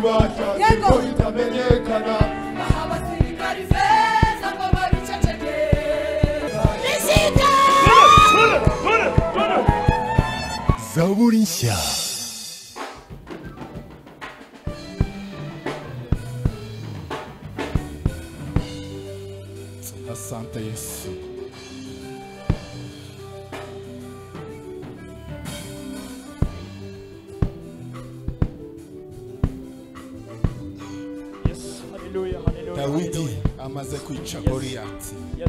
bashatse ko itamenyekana abasirikari beza ngo babiceceke Nizika Zaburi nshya Asante Yesu Dawidi amaze kwica Goliathi. Yes.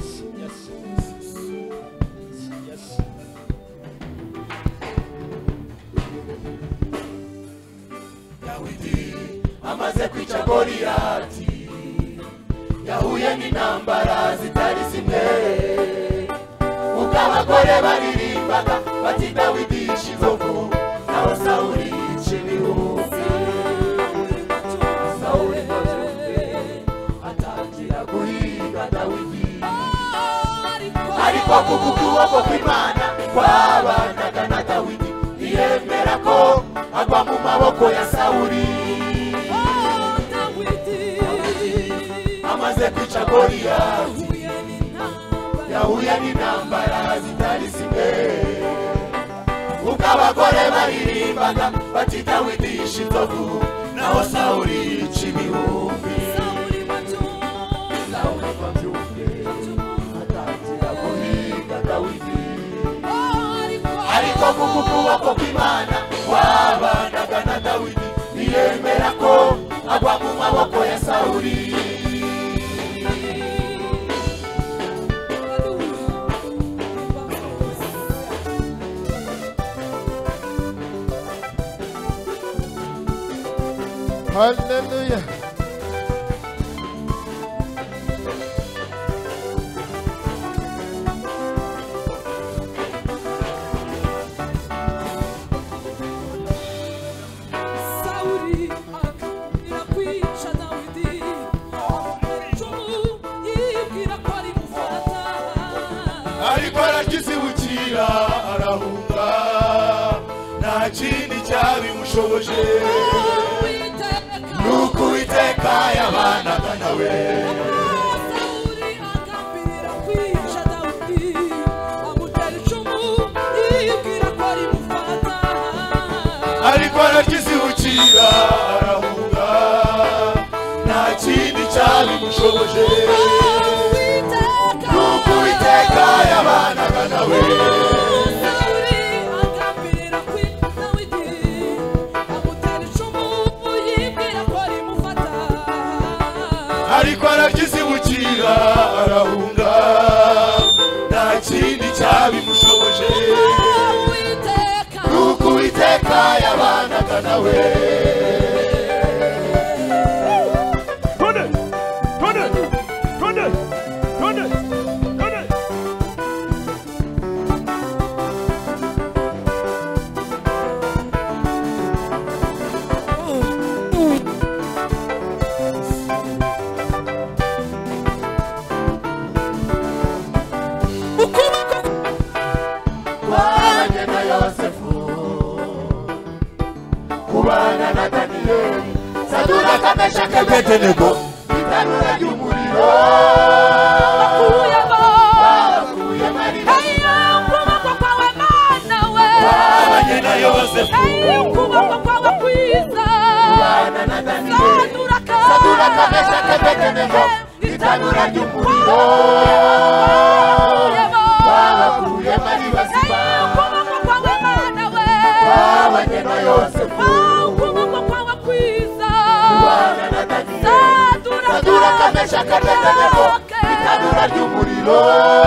Dawidi amaze kwica Goliathi. Yahuye n'intambara zitari zimwe. Ubwo abagore baririmbaga bati Dawidi yishe inzovu naho Sawuli yica ibihumbi. Ariko kubukuboko kw'Imana kwabanaga na Dawidi ntiyemera ko agwa mu maboko ya Sawuli. Amaze kwica Goliathi yahuye n'intambara zitari zimwe. Ubwo abagore baririmbaga bati Dawidi yishe inzovu naho Sawuli yica ibihumbi. Ariko kubukuboko kw'Imana kwabanaga na Dawidi ntiyemera ko agwa mu maboko ya Sawuli. Hallelujah. Arahunga nta kindi cyabimushoboje nuko Uwiteka yabanaga nawe. Sawuli agambirira kwica Dawidi amutera icumu yibwira ko rimufata ariko araryizibukira arahunga nta kindi cyabimushoboje nuko Uwiteka yabanaga nawe. Ariko araryizibukira arahunga nta kindi cyabimushoboje nuko Uwiteka yabanaga nawe. Kubana na Daniyeli Saduraka Meshaki Abedenego itanura ry'umuriro bakuye Mariya ukuboko kwawe Mana we babanye na Yosefu ukuboko kwawe kwiza kubana na Daniyeli Saduraka Meshaki Abedenego itanura ry'umuriro bakuye Mariya ukuboko kwawe Mana we babanye na Yosefu ukuboko kwawe kwiza kubana na Daniyeli Saduraka Meshaki Abedenego itanura ry'umuriro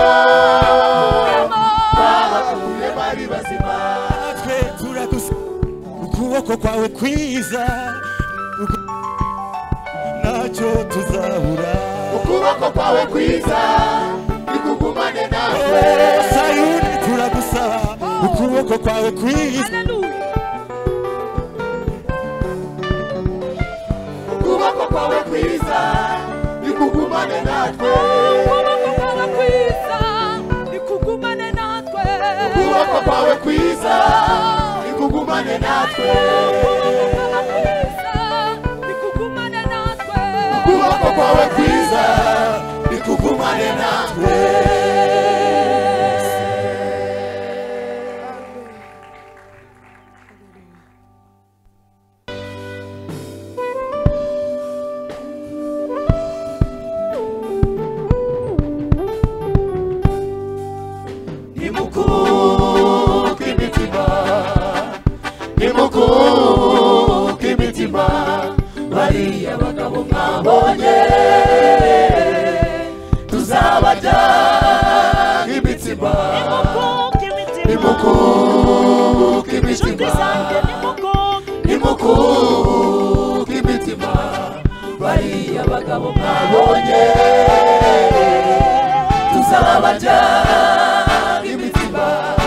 bakuye bari bazima. Twe turagusa ukuboko kwawe kwiza ntacyo tuzabura. Ukuboko kwawe kwiza nikugumane nawe. Sayuni turagusaba ukuboko kwawe kwiza. Ukuboko kwawe kwiza nikugumane natwe. ukuboko kwawe kwiza nikugumane natwe Ukuboko kwawe kwiza nikugumane natwe. ukuboko kwawe kwiza kwawe kwiza nikugumane natwe. Bariya bagabo mwabonye tuzabajya imitsima, nimukuke imitima, nimukuke imitima. Bariya bagabo mwabonye tuzabajya imitsima.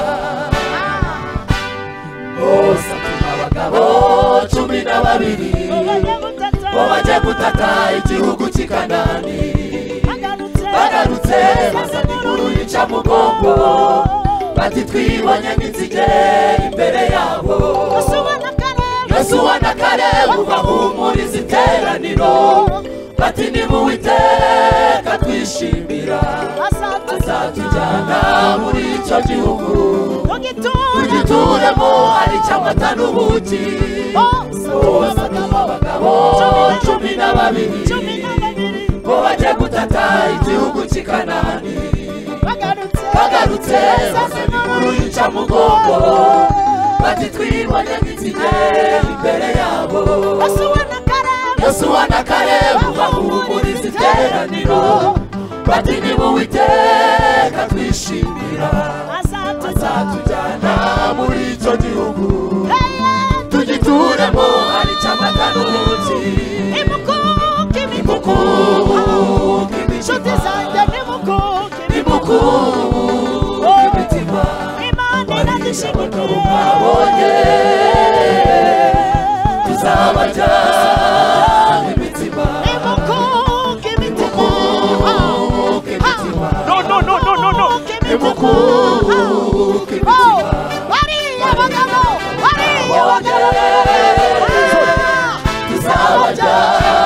Bose abagabo 12 bo bajya gutata igihugu cy'i Kanani, bagarutse bazana inkuru yica mugongo, bati twibonye nk'inzige imbere yabo. Yosuwa na Kalebu bahumuriza iteraniro, bati niba Uwiteka twishimira azatujyana muri icyo gihugu, tugituremo ari cy'amata n'ubuki. Abagabo 12 bo bajya gutata igihugu cy'i Kanani, bagarutse bazana inkuru yica mugongo, bati twibonye nk'inzige imbere yabo. Yosuwa na Kalebu bahumuriza iteraniro, bati niba Uwiteka twishimira azatujyana muri icyo gihugu, tugituremo ari cy'amata n'ubuki. Nimukuke imitima, nimukuke imitima. Bariya bagabo mwabonye tuzabajya imitima, nimukuke imitima, nimukuke imitima. Bariya bagabo tuzabajya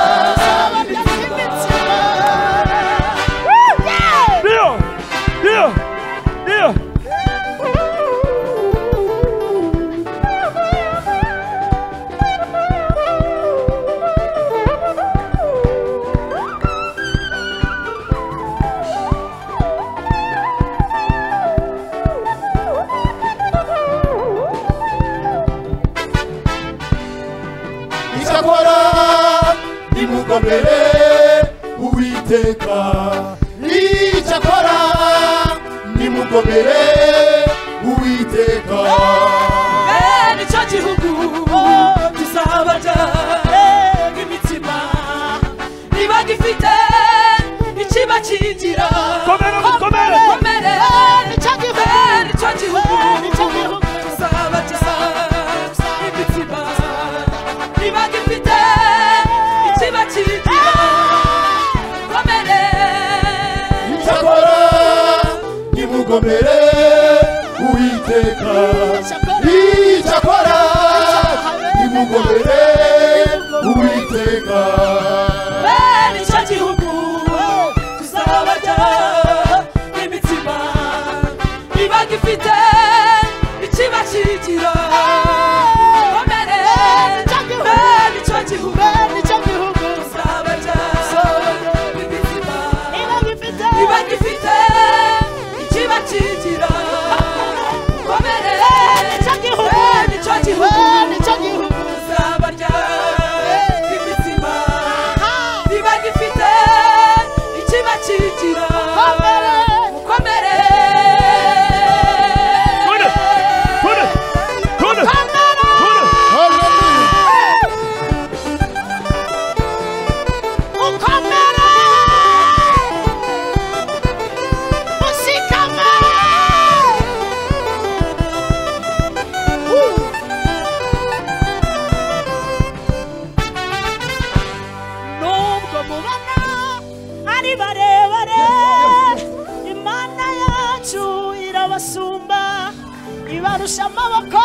nimugomere Uwiteka, icyakora nimugomere Uwiteka. nicyo gihugu tuzabajya imitima, niba gifite ikibakingira. Komere nicyo gihugu tuzabajya imitima, niba gifite ikibakingira. Komere icyakora nimugomere Uwiteka, icyakora nimugomere Uwiteka. nicyo gihugu tuzabajya imitima, niba gifite ikibakingira. Komere nicyo gihugu tuzabajya imitima, niba gifite ikibakingira. Komere nicyo gihugu tuzabajya imitima, niba gifite ikibakingira. Komere abasumba ibarusha amaboko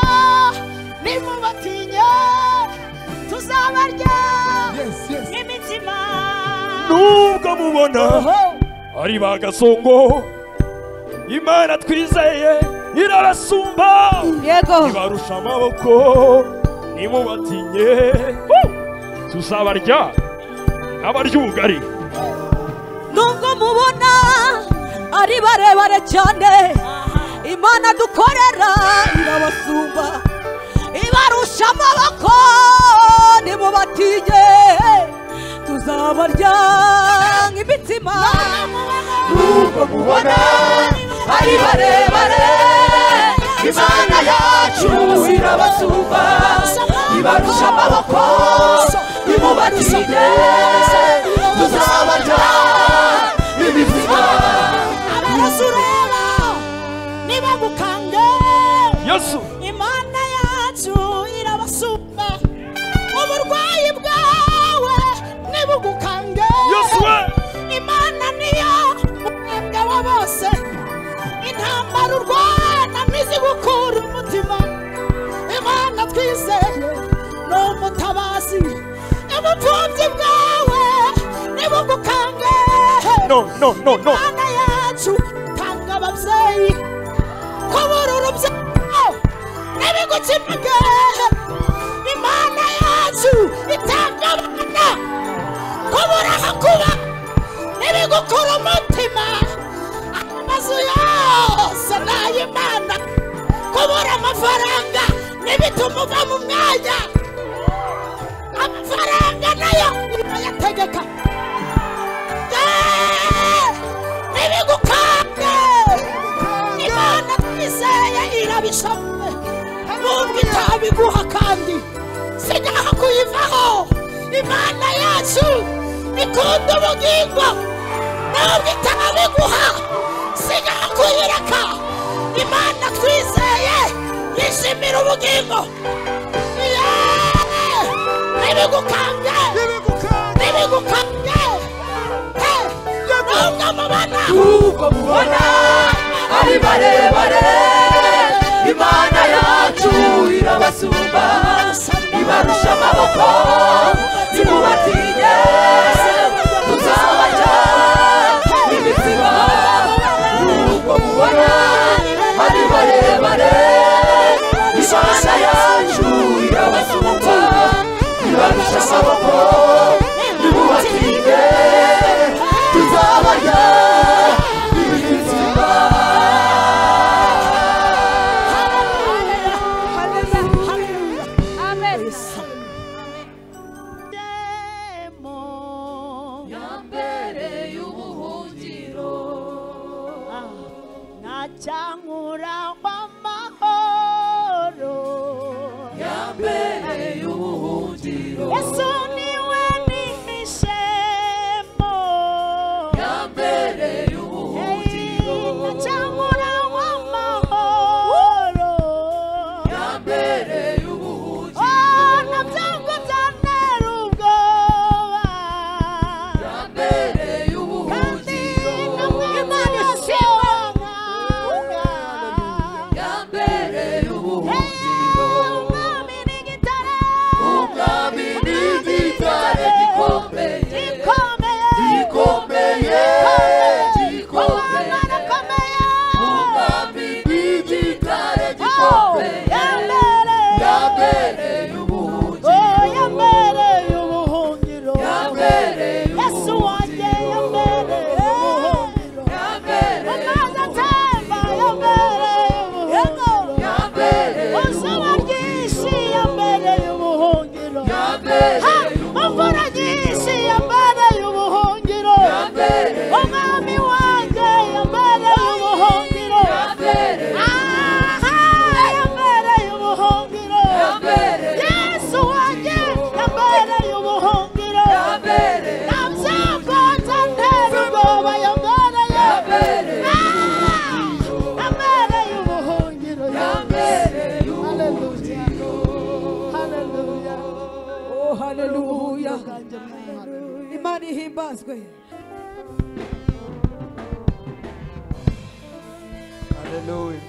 nimubatinya tuzabarya imitima nubwo mubona ari bagasongo Imana twizeye irabasumba Yego. ibarusha amaboko nimubatinye tuzabarya abarya ubugari nubwo mubona ari barebare cyane Imana dukorera irabasumba ibarusha amaboko nimubatinye tuzabarya nk'imitsima nubwo mubona ari barebare Imana yacu irabasumba ibarusha amaboko nimubatinye tuzabarya imitsima abarasureba niba gukange Yesu Imana yacu irabasumba uburwayi bwawe nibugukange Yesu we Imana niyo umwebwe wa bose intambara urwana ntizigukura umutima Imana twizeye ni umutabazi ubupfubyi bwawe nibugukange no Imana yacu tanga ababyeyi kubura urubyaro n'ibigukinage Imana yacu itanga abana kubura aho kuba n'ibigukura umutima amazu yose ni ay'Imana kubura amafaranga n'ibituma uva mu mwanya amafaranga nayo irayategeka n'ibigukange Imana twizeye irabishoboye nubwo itabiguha kandi sigaha kuyivaho Imana yacu ikunda ubugingo nubwo itabiguha sigaha kuyireka Imana twizeye yishimira ubugingo n'ibigukange nubwo mubona ari barebare Imana yacu irabasumba ibarusha amaboko nimubatinye tuzabarya imitsima nubwo mubona ari barebare Imana yacu irabasumba ibarusha amaboko nimubatinye tuzabarya imitsima Nacyangura kw'amahoro yambereye ubuhungiro Yesu niwe nimishemo yambereye ubuhungiro nacyangura kw'amahoro yambereye ubuhungiro nabyango byantera ubwoba yambereye ubuhungiro Imana yashimanga yambereye ubuhungiro umwami n'igitare umwami n'igitare gikomeye gikomeye gikomeye gikomeye arakomeye umwami n'igitare gikomeye yambereye ubuhungiro yambereye ubuhungiro yambereye Yesu wanjye yambereye ubuhungiro yambereye amazi atemba yambereye ubuhungiro yambereye izuba ryinshi yambereye ubuhungiro yambereye imvura nyinshi yambereye ubuhungiro yambereye umwami wanjye yambereye ubuhungiro yambereye yambereye ubuhungiro yambereye Yesu wanjye yambereye ubuhungiro yambereye nabyango byantera ubwoba yambereye yambereye ubuhungiro yambereye Haleluya Oh haleluya Imana ihimbazwe Hallelujah.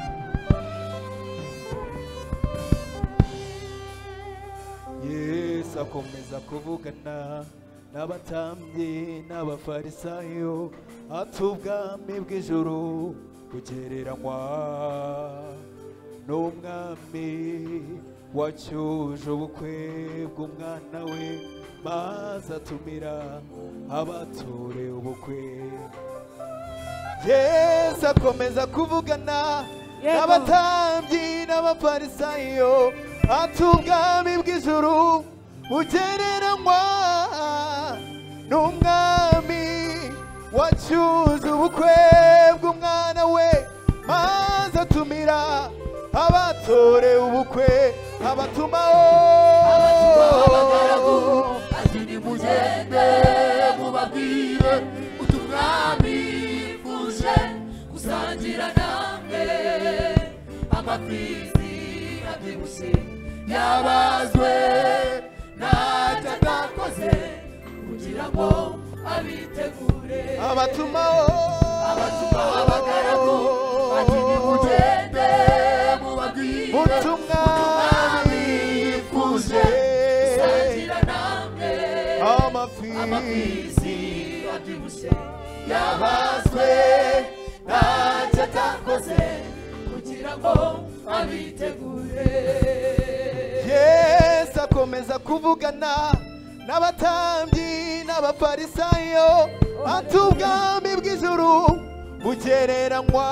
Yesu akomeza kuvugana n'abatambyi n'abafarisayo ati ubwami bw'ijuru bugereranywa n'umwami wacyuje ubukwe bw'umwana we maze atumira abatore ubukwe. Yesu akomeza kuvugana n'abatambyi n'abafarisayo ati ubwami bw'ijuru bugereranywa n'umwami wacyuje ubukwe bw'umwana we maze atumira abatore ubukwe abatumaho abagaragu ati nimugende mubabwire utumwami yifuje gusangira namwe amapfizi abyibushye yabazwe ntacyo atakoze kugira ngo abitegure abatumaho abagaragu ati nimugende mubabwire utumwami yifuje gusangira namwe amapfizi abyibushye yabazwe ntacyo atakoze kugira ngo abitegure. Yesu akomeza kuvugana n'abatambyi n'abafarisayo ati ubwami bw'ijuru bugereranywa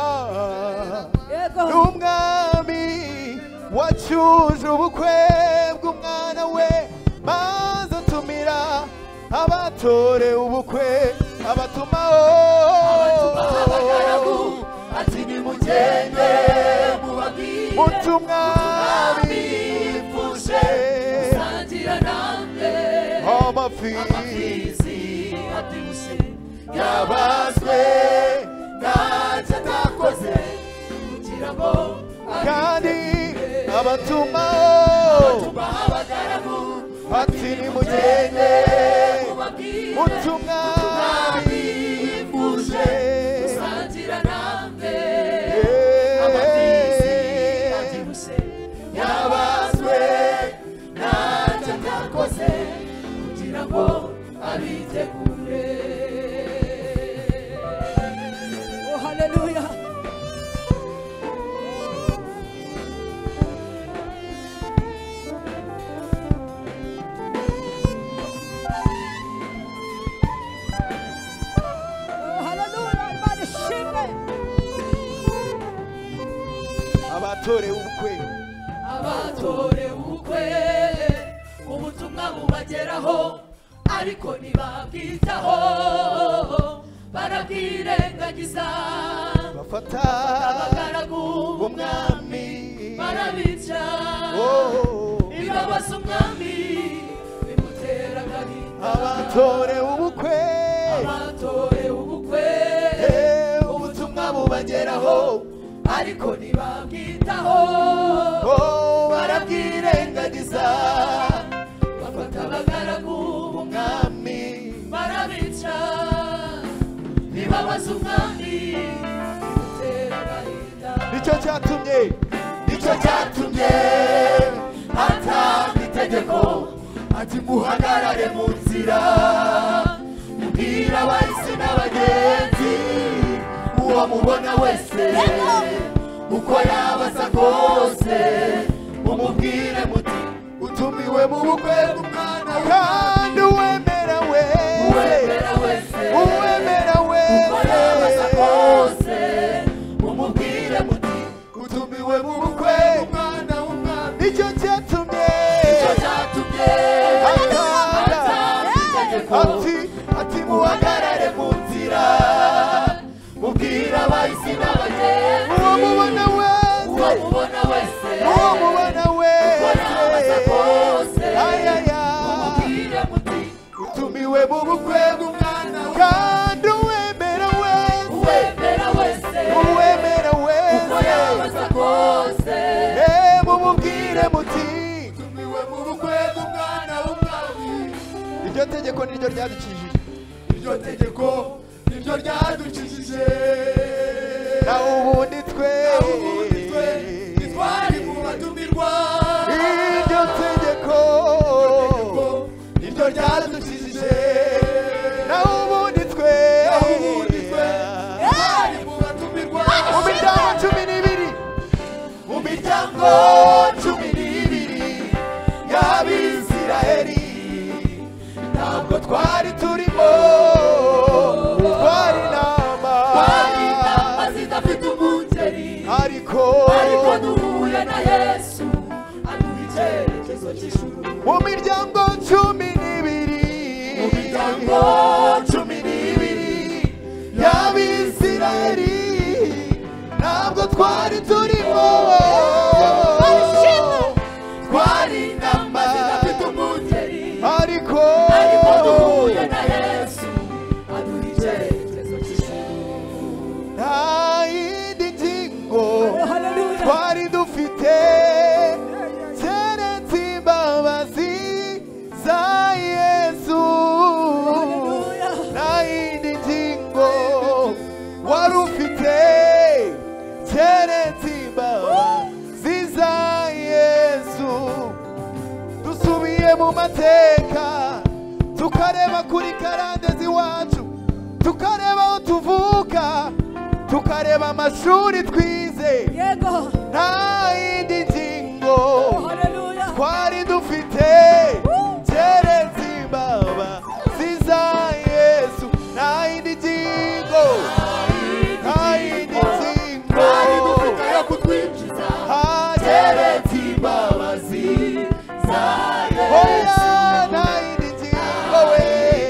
n'umwami wacyuje ubukwe bw'umwana we maze atumira abatore ubukwe abatumaho abagaragu ati nimugende mubabwire utumwami yifuje gusangira namwe amapfizi abyibushye yabazwe ntacyo atakoze kugira ngo kandi abatumaho abagaragu ati nimugende mubabwire utumwami yifuje gusangira namwe amapfizi abyibushye yabazwe ntacyo atakoze kugira ngo abitegure. Oh, hallelujah. Oh, hallelujah. Imana ishimwe. abatore ubukwe abatore ubukwe ubutumwa bubageraho ariko ntibabwitaho barabwirengagiza bafata abagaragu umwami barabica bibabaza umwami bimutera agahinda abatore ubukwe abatore ubukwe ubutumwa bubageraho ariko ntibabwitaho barabwirengagiza bafata abagaragu umwami barabica bibabaza umwami bimutera agahinda. nicyo cyatumye atanga itegeko ati muhagarare mu nzira mubwira abahisi n'abagenzi uwo mubona wese uko yabasa kose mumubwire muti utumiwe mu bukwe bw'umwana kandi uwemera wese uwemera wese uko yabasa kose mumubwire muti utumiwe mu bukwe bw'umwana w'umwami nicyo cyatumye atanga itegeko ati muhagarare mu nzira mubwira abahisi n'abagenzi uwo mubona wese uko yabasa kose ayaya mumubwire muti utumiwe mu bukwe bw'umwana kandi uwemera wese uko yabasa kose mumubwire muti utumiwe mu bukwe bw'umwana w'umwami. iryo tegeko niryo ryadukijije naho ubundi twe ntitwari mu batumirwa iryo tegeko miryango cumi n'ibiri y'Abisiraheli ntabwo twari turimo twari intama zidafite umungeri ariko duhuye na Yesu aduha icyerekezo cy'ijuru mu miryango cumi n'ibiri y'Abisiraheli ntabwo twari turimo twari intama zidafite umungeri ariko duhuye na Yesu aduha icyerekezo cy'ijuru nta yindi ngingo Hallelujah. twari dufite keretse imbabazi za Yesu Hallelujah. nta yindi ngingo wari ufite keretse imbabazi za Yesu dusubiye mu mateka tukareba kuri karande z'iwacu tukareba aho tuvuka tukareba amashuri twize Yego. nta yindi ngingo Hallelujah. twari dufite keretse imbabazi za Yesu nta yindi ngingo nta yindi ngingo yo kutwinjiza keretse imbabazi za oya nta yindi ngingo we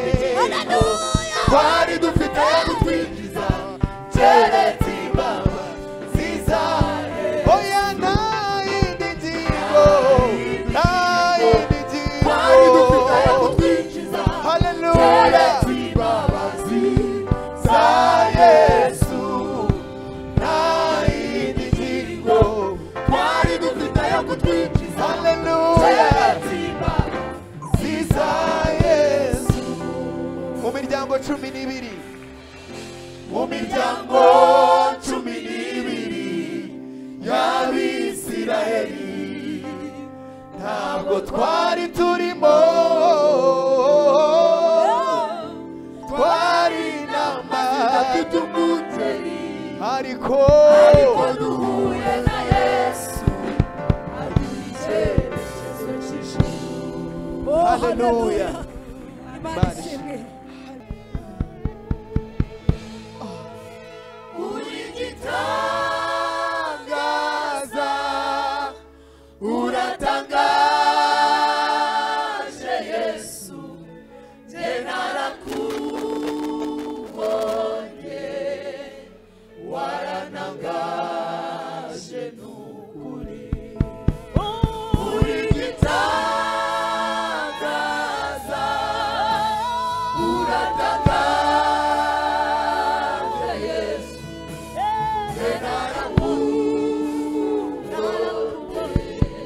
twari dufite yo kutwinjiza keretse imbabazi za oya nta yindi ngingo nta yindi twari dufite yo ngingo kutwinjiza haleluya keretse imbabazi za Yesu nta yindi ngingo twari dufite yo kutwinjiza haleluya keretse imbabazi za Yesu mu miryango cumi n'ibiri mu miryango cumi n'ibiri y'Abisiraheli ntabwo twari turimo twari intama zidafite umungeri ariko duhuye na Yesu aduha icyerekezo cy'ijuru Oh, haleluya Imana ishimwe. uri gitangaza uratangaje Yesu njye narakubonye waranangaje n'ukuri uri gitangaza uratangaje Yesu njye narakubonye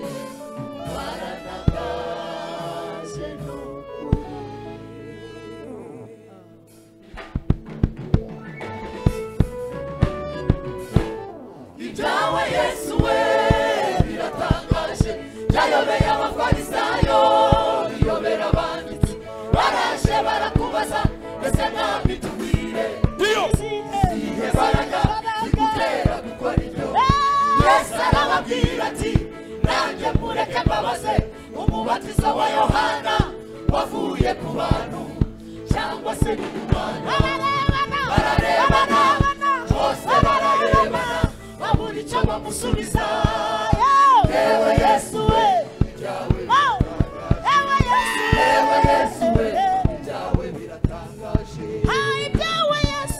waranangaje n'ukuri ibyawe Yesu we biratangaje byayobeye abafarisayo biyobera abanditsi baraje barakubaza ese mwami tubwire izihe mbaraga zigutera gukora ibyo Yesu arababwira ati nanjye mureke mbabaze umubatizo wa Yohana wavuye ku bantu cyangwa se ni ku Mana bararebana bose bararebana babura icyo bamusubiza yewe Yesu we ibyawe yewe Yesu we ibyawe biratangaje ibyawe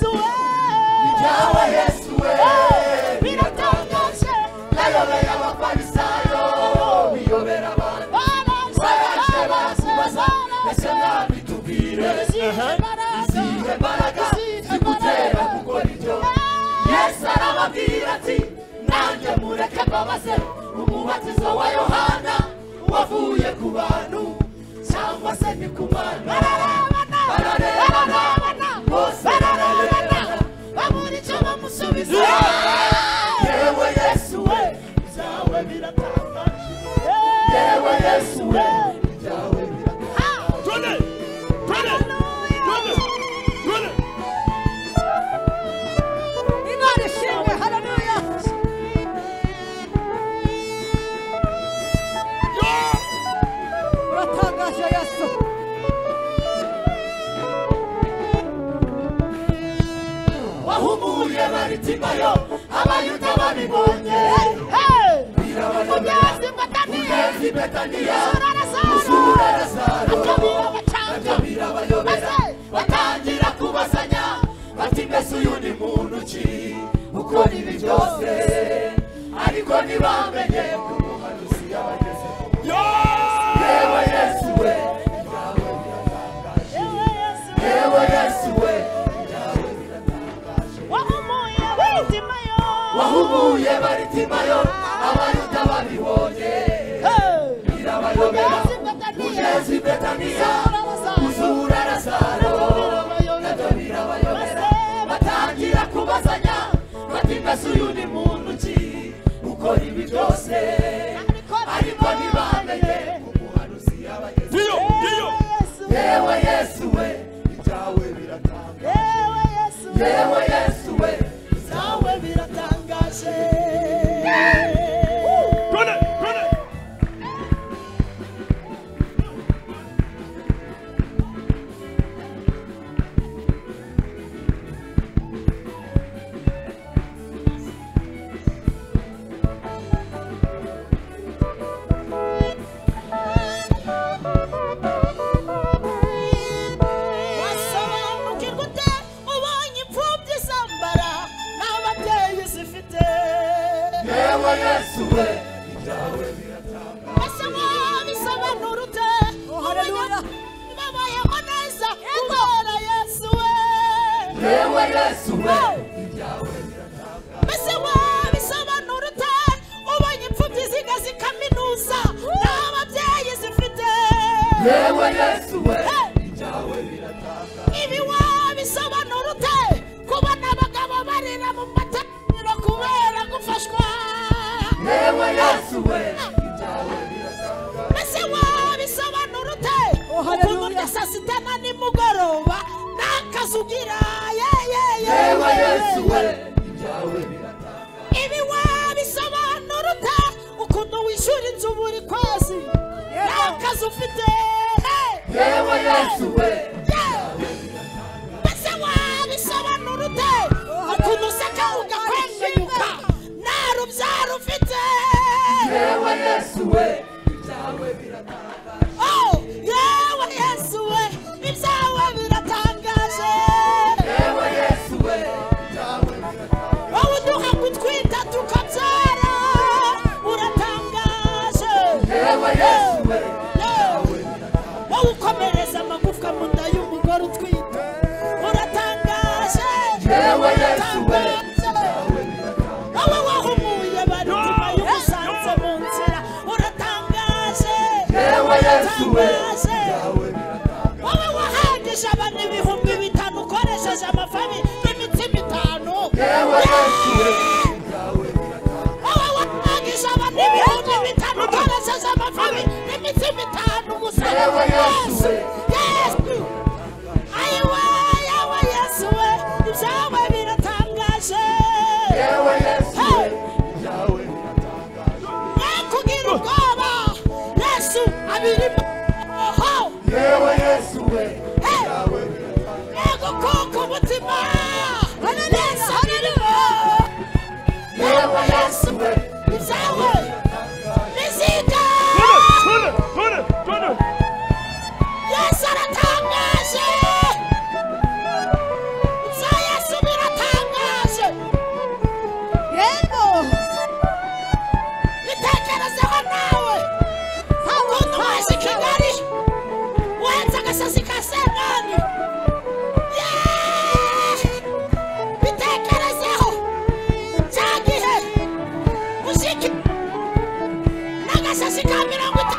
Yesu we biratangaje yayobeye abafarisayo biyobera abantu baraje barakubaza ese mwami tubwire izihe mbaraga zigutera gukora ibyo Yesu arababwira ati nanjye mureke mbabaze umubatizo wa Yohana wavuye ku bantu cyangwa se ni ku Mana bararebana bose bararebana babura icyo bamusubiza yewe Yesu we ibyawe biratangaje yewe Yesu we ibyawe biratangaje Imana ishimwe. Hallelujah. biratangaje Yesu. wahumuye baritimayo abayuda babibonye ugeze Betaniya usura Lazaro nabyo birabayobera batangira kubazanya bati mbese uyu ni muntu ki ukora ibi byose ariko ntibamenye ko umuhanuzi yabageze yewe Yesu we ibyawe biratangaje yewe Yesu we ibyawe biratangaje wahumuye baritimayo abayuda babibonye birabayobera ugeze Betaniya usura Lazaro nabyo birabayobera batangira kubazanya bati mbese uyu ni muntu ki ukora ibi byose ariko ntibamenye ko umuhanuzi yabageze yewe Yesu we ibyawe biratangaje yewe Yesu we ibyawe biratangaje Yesu we ibyawe biratangaje ese wabisobanura ute Haleluya. babayeho neza kubera Yesu we yewe Yesu we ibyawe biratangaje ese wabisobanura ute ubonye imfubyi ziga zikaminuza n'ababyeyi zifite yewe Yesu we ibyawe biratangaje ibi wabisobanura ute kubona abagabo barira mu materaniro kubera gufashwa yewe Yesu we ibyawe biratangaje ese wabisobanura ute Haleluya. ukuntu urya saa sita na nimugoroba n'akazi ugira yewe Yesu we ibyawe biratangaje ibi wabisobanura ute ukuntu wishyura inzu buri kwezi n'akazi ufite yewe Yesu we ese wabisobanura ute ukuntu useka ugakwenyuka nta rubyaro ufite yewe Yesu we ibyawe biratangaje oh yewe Yesu we ibyawe biratangaje yewe Yesu we ibyawe biratangaje wowe uduha gutwita tukabyara uratangaje yewe Yesu we ibyawe biratangaje wowe ukomereza amagufwa mu nda y'umugore utwite uratangaje yewe Yesu we wowe wahumuye baritima y'umusanze mu nzira uratangaje yewe Yesu we uratangaje ibyawe biratangaje wowe wahagije abantu ibihumbi bitanu ukoresheje amafabi y'imitsima itanu yewe Yesu we ibyawe biratangaje wowe wahagije abantu ibihumbi bitanu ukoresheje amafabi y'imitsima itanu gusa yewe Yesu we Yesu ayiwe yewe Yesu we ibyawe biratangaje yewe Yesu we ibyawe biratangaje kugira ubwoba Yesu abirimo yewe Yesu we ibyawe biratangaje ego kuko umutima Yesu abirimo yewe Yesu we ibyawe bizita Yesu aratangaje ibya Yesu biratangaje Yego. bitekerezeho nawe ukuntu waje i Kigali wenze agasozi ka Sentani bitekerezeho cya gihe uziki n'agasozi ka 59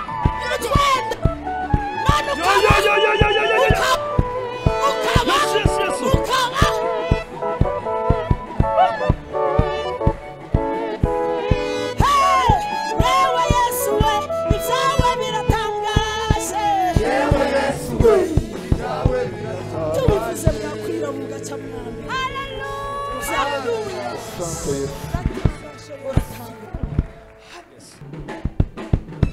none ukaba yewe Yesu we ibyawe biratangaje yewe Yesu we ibyawe biratangaje tubivuze bwakwira mu gaca mwami haleluya Asante Yesu.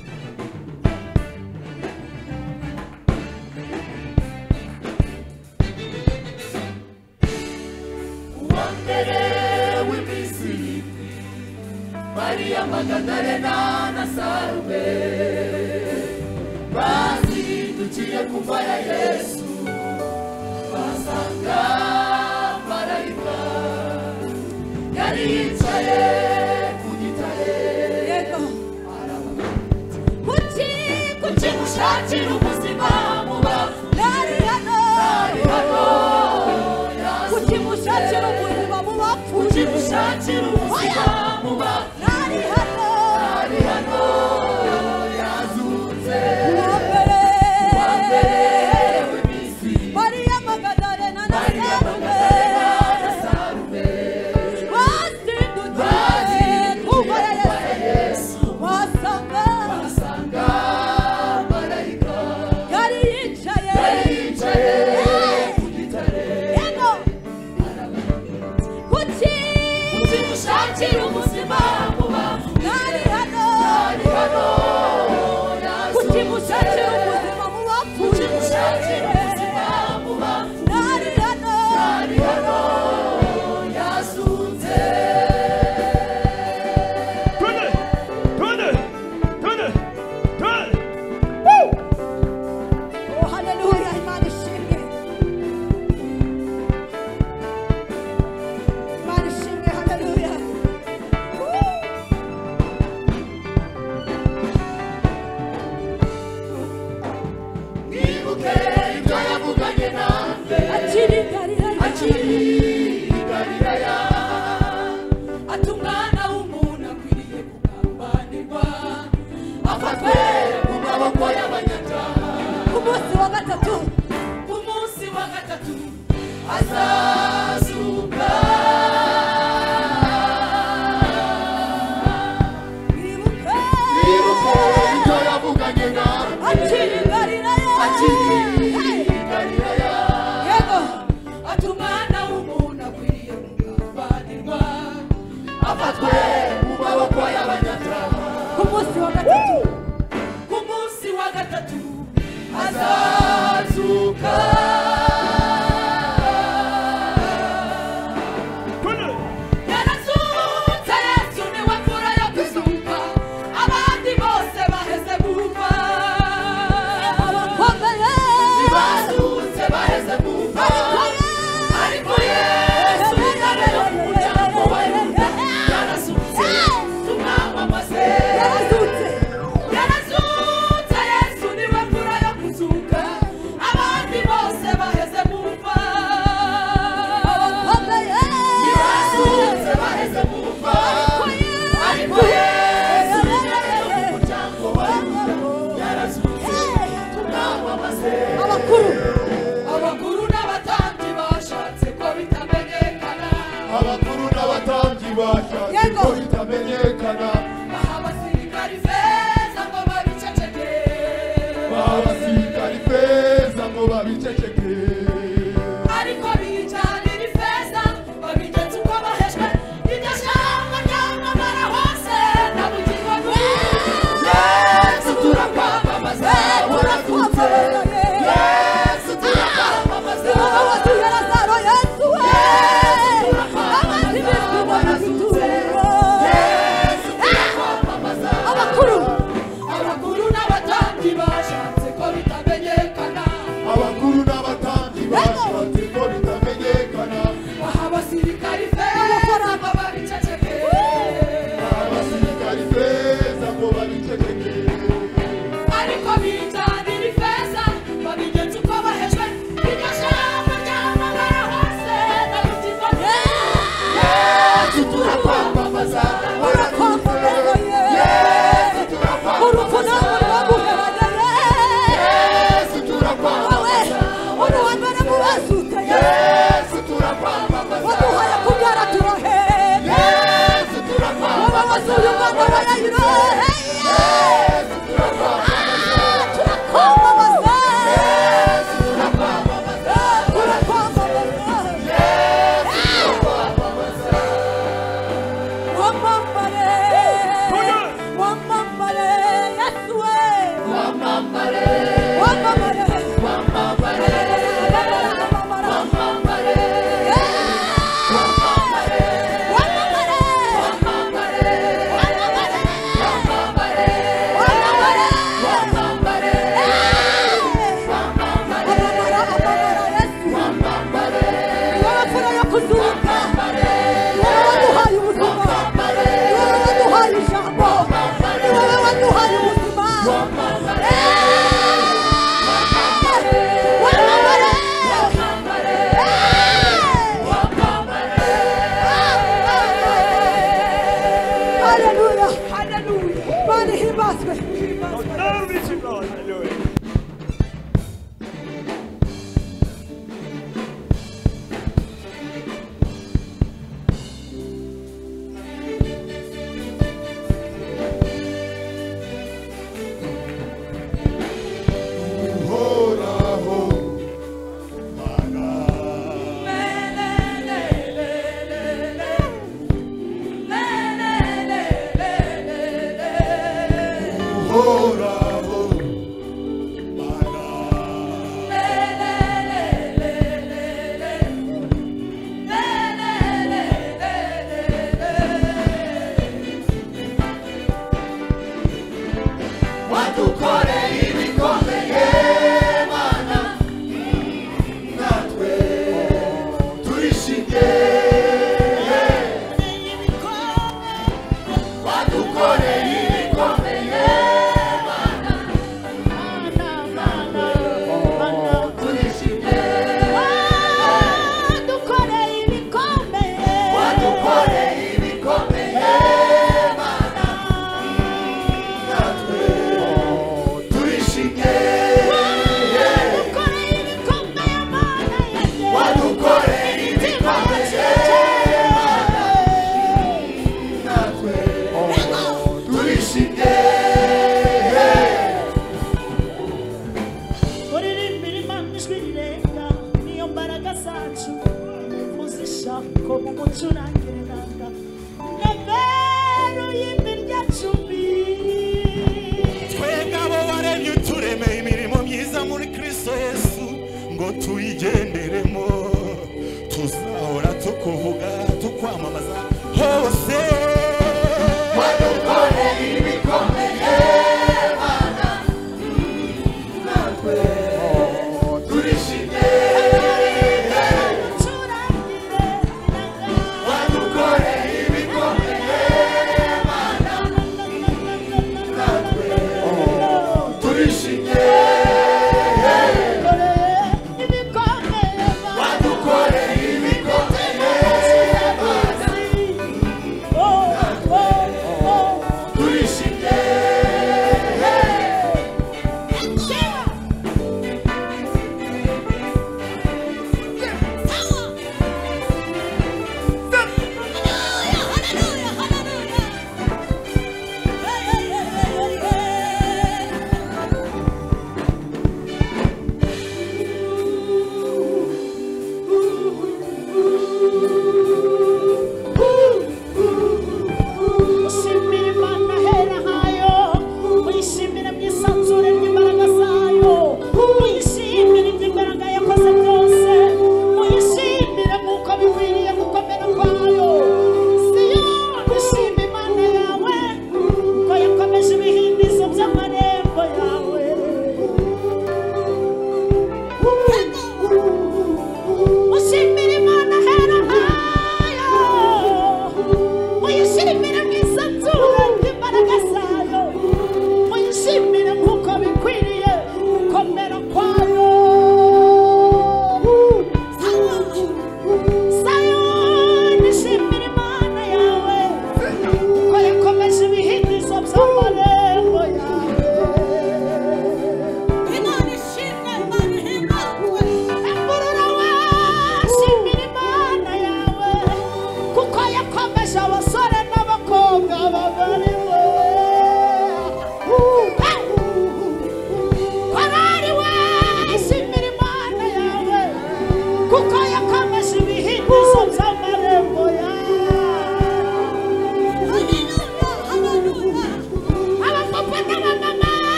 Magadalena na Salome bazindukiye kumva ya Yesu basanga marayika yari yicaye ku gitare Yego. kuki mushakira ubuzima mu bafu Nari hano. Kuki mushakira ubuzima mu bapfu. kuki mushakira ubuzima mu bafu Nari hano. yazutse Wa mbere. w'imisi Maria Magdalena na Maria Salome. Magdalena na Salome Bazindukiye kumva ya Yesu. Basanga basanga marayika yari yicaye. yicaye ku gitare Yego. Kuki mushakira ubuzima mu bafu nari hano. yazutse Kuki mushakira ubuzima mu bapfu. mushakira ubuzima mu bafu Nari hano. yazutse Twende, twende, twende, twende. Woo! Oh, haleluya, Imana ishimwe. Imana ishimwe, haleluya. mwibuke ibyo yavuganye nanjye Akiri Galilaya. akiri i Galilaya ati umwana w'umuntu akwiriye kugambanirwa afatwe mu maboko y'abanyabyaha Ku munsi wa gatatu. ku munsi wa gatatu azazuka Mwibuke. mwibuke ibyo yavuganye nanjye Akiri Galilaya. akiri Hey. i Galilaya Yego. ati umwana w'umuntu akwiriye kugambanirwa afatwe mu maboko y'abanyabyaha Ku munsi wa gatatu. ku munsi wa gatatu azazuka Twende. yarazutse Yesu niwe mfura yo kuzuka abandi bose baheze gupfa Abakomeye. bazutse baheze gupfa ariko Yesu yigareye umuryango wa Yuda yarazutse tumwamamaze Yarazutse. yarazutse Yesu niwe mfura yo kuzuka abandi bose baheze gupfa Abakomeye. bazutse baheze gupfa ariko Yesu yigareye umuryango wa Yuda yarazutse tumwamamaze abakuru n'abatambyi bashatse ko bitamenyekana abakuru n'abatambyi bashatse Yego. ko bitamenyekana baha abasirikari feza ngo babiceceke baha abasirikari feza ngo babiceceke ariko bijyanira ifeza babigenza uko bahejwe iryo shyamba ryamamara hose nta bugingo bw'umuntu Yesu turakwamamaza warazutse Yesu turakwamamaza Yesu turakwamamaza abakuru n'abatambyi bashatse ko bitamenyekana abakuru n'abatambyi Imana ihimbazwe. Glory to God. Hallelujah. Oh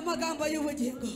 amagambo y'ubugingo.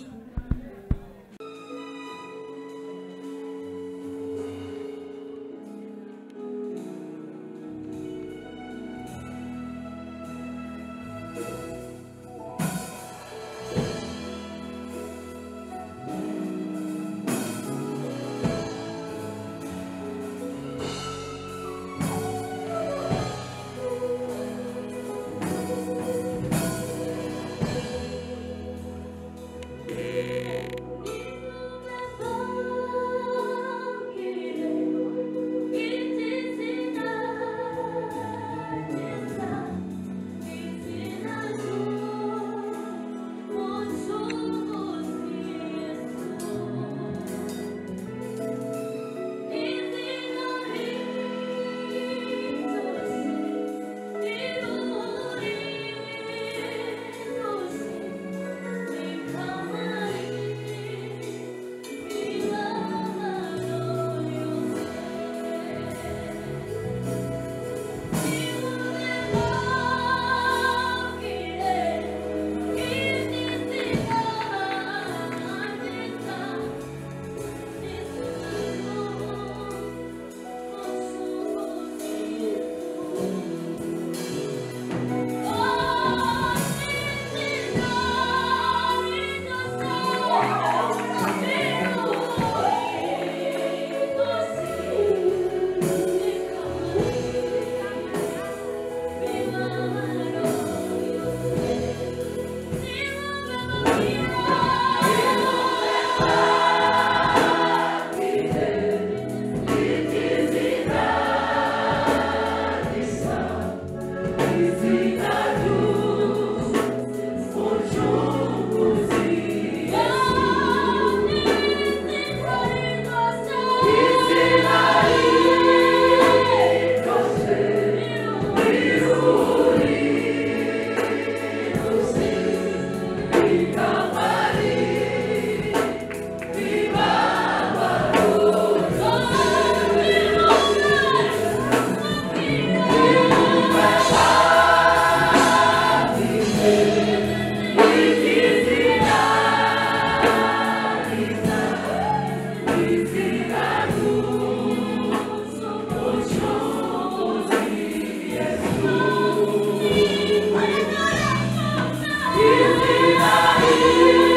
Izina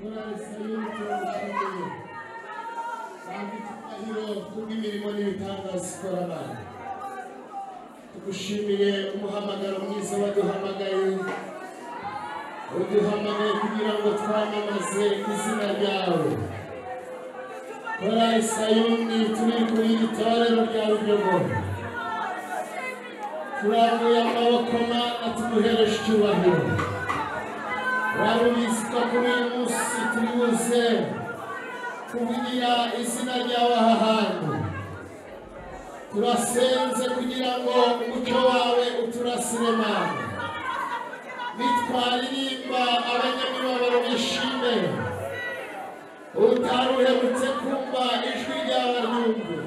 korali sayuni turagushimiye kandi icyubahiro kubw'imirimo n'ibitangaza ikora Mana. Tugushimiye umuhamagaro mwiza waduhamagaye, uduhamagaye kugira ngo twamamaze izina ryawe. Korali sayuni turi kuri iri torero ryawe ry'ubuntu, turambuye amaboko Mana tumuhereshe icyubahiro. Wari ubizi ko kuri uyu munsi turi buze kuvugira izina ryawe aha hantu. Turasenze kugira ngo umucyo wawe uturasire Mana, nitwaririmba abanyamibabaro bishime, utaruherutse kumva ijwi ryawe ryumve.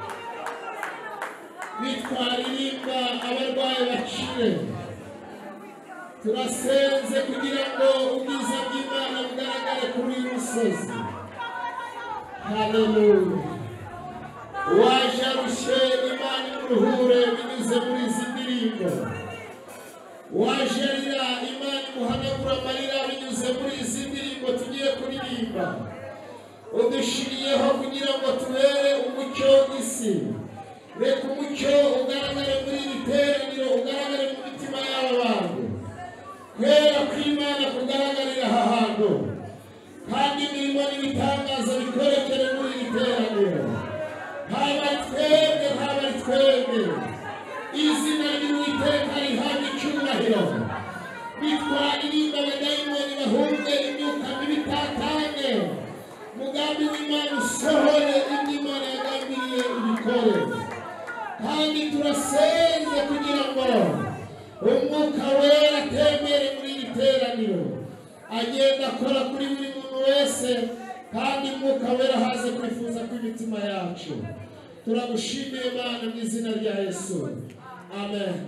Nitwaririmba abarwayi bakire, turasenze kugira ngo ubwiza bw'Imana bugaragare kuri uyu musozi. Haleluya. Waje arushye Imana imuruhure binyuze muri izi ndirimbo. Waje arira Imana imuhanagura amarira binyuze muri izi ndirimbo tugiye kuririmba. Udushiriyeho kugira ngo tubere umucyo isi. Reka umucyo ugaragare muri iri teraniro, ugaragare mu mitima y'aba bantu. Kwera kw'Imana kugaragarira aha hantu, kandi imirimo n'ibitangaza bikorekere muri iri teraniro. Haba ari twebwe, izina ry'Uwiteka rihabwe icyubahiro. Nitwaririmba abadayimoni bahunge, imyuka mibi itatanye. Umugambi w'Imana usohore, ibyo Imana yagambiriye ubikore. Kandi turasenze kugira ngo umwuka wera atembere muri iri teraniro, agenda akora kuri buri muntu wese, kandi umwuka wera haze kwifuza kw'imitima yacu. Turagushimiye Mana mu izina rya Yesu, amen.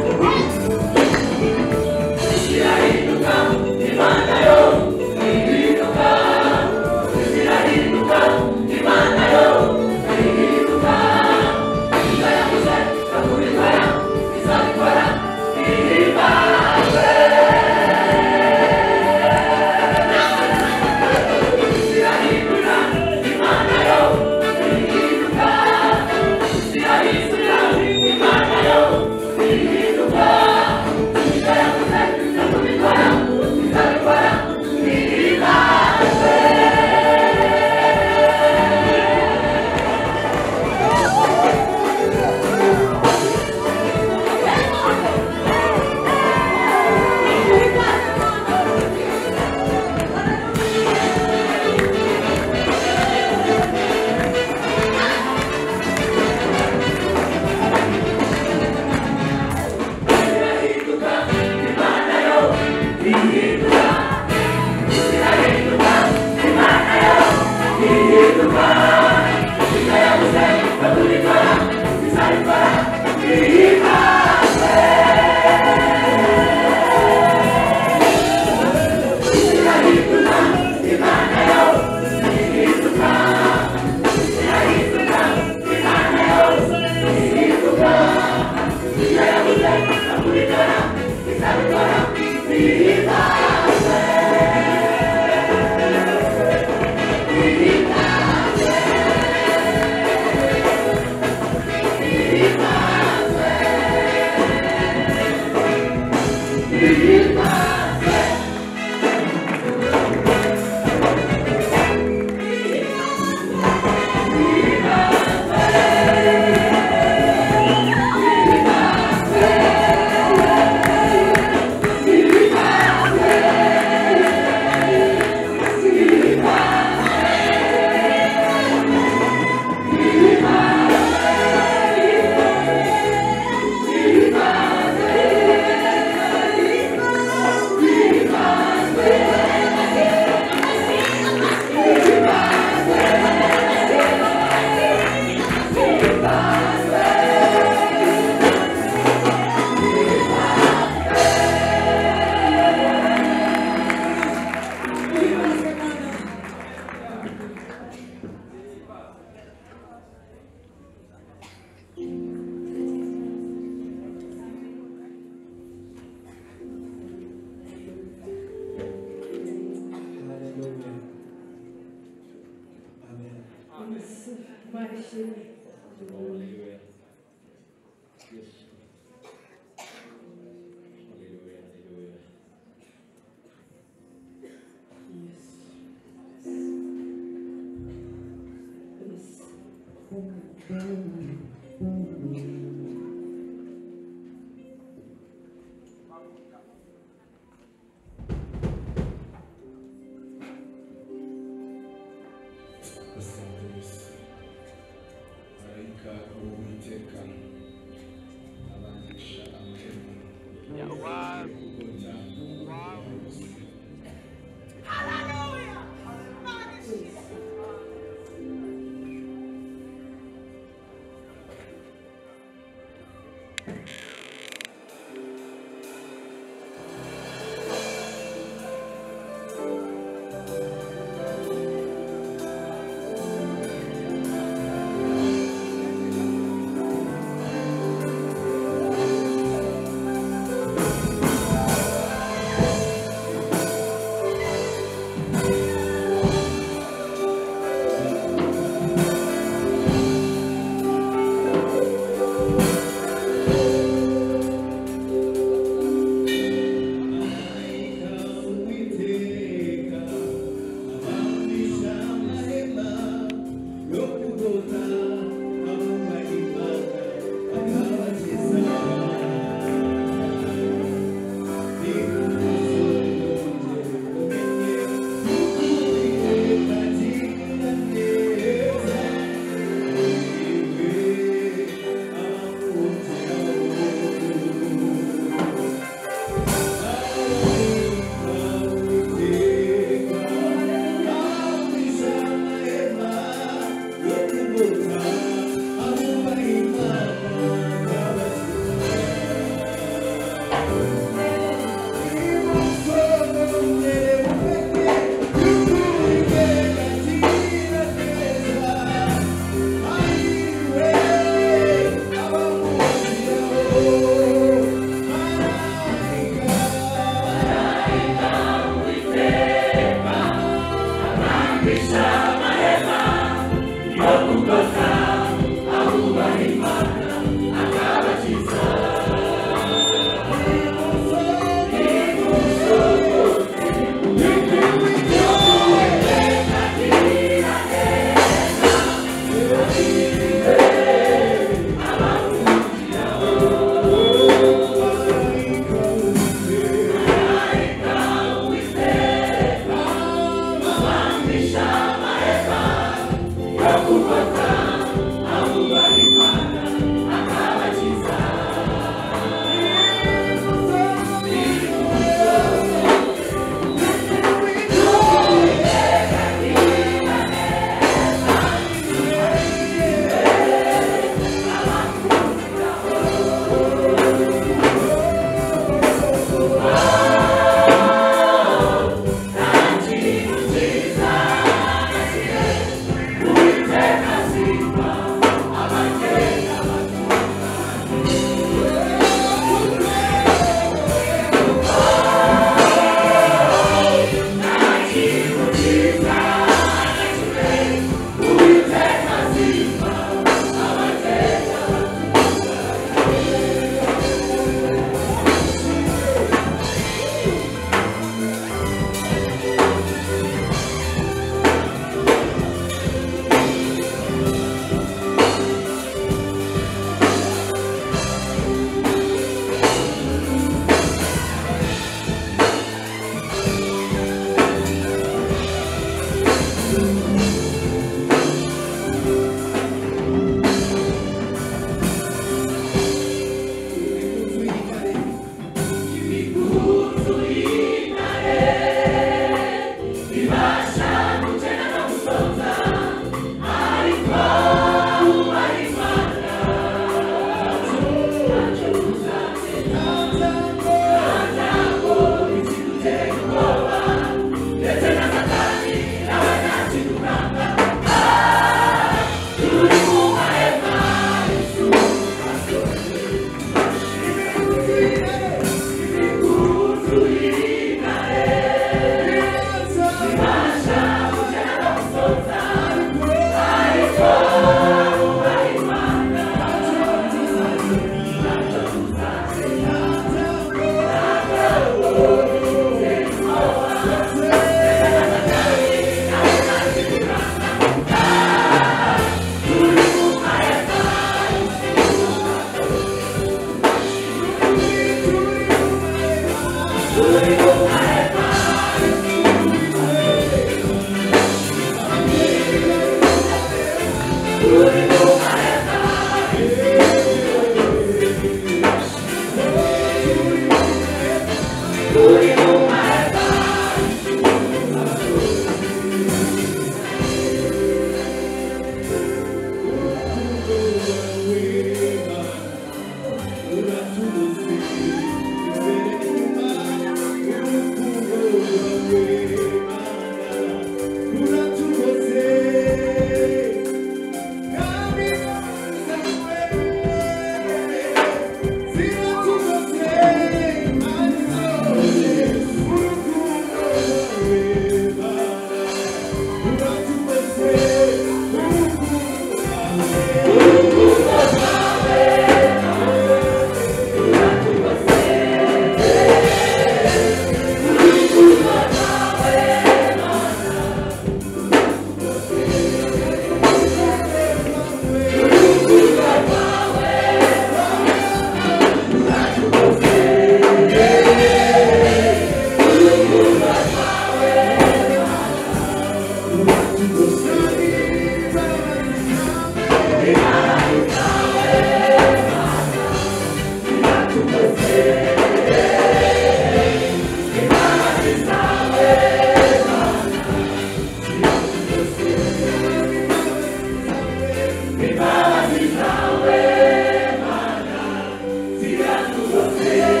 Imbabazi zawe Mana ziratugoze